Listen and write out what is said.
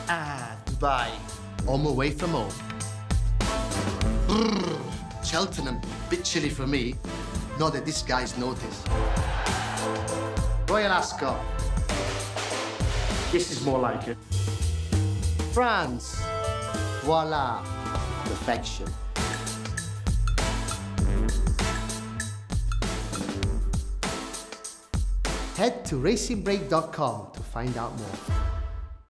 Dubai. Home away from home. Brrr. Cheltenham, bit chilly for me. Not that this guy's noticed. Royal Ascot. This is more like it. France. Voila. Perfection. Head to racingbreak.com to find out more.